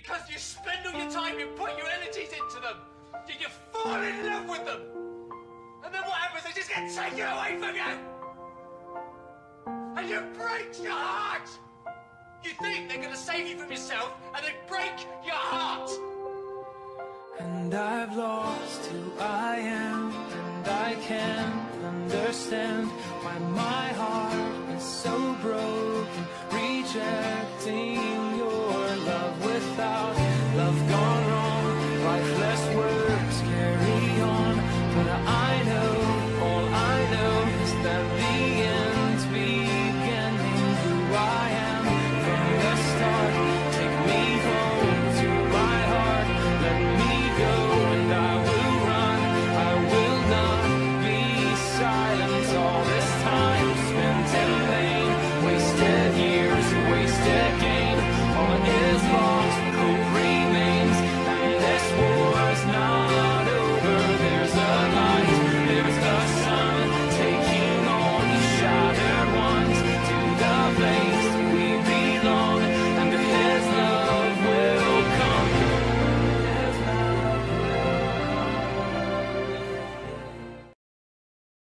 Because you spend all your time, you put your energies into them. You fall in love with them. And then what happens? They just get taken away from you. And you break your heart. You think they're going to save you from yourself, and they break your heart. And I've lost who I am, and I can't understand why my heart is so broken, rejecting you.